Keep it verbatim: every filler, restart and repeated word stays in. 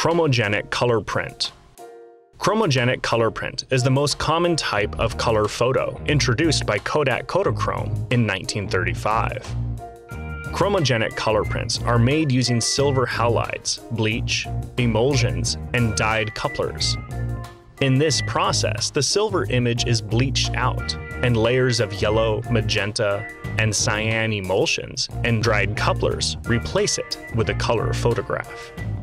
Chromogenic color print. Chromogenic color print is the most common type of color photo introduced by Kodak Kodachrome in nineteen thirty-five. Chromogenic color prints are made using silver halides, bleach, emulsions, and dyed couplers. In this process, the silver image is bleached out, and layers of yellow, magenta, and cyan emulsions and dried couplers replace it with a color photograph.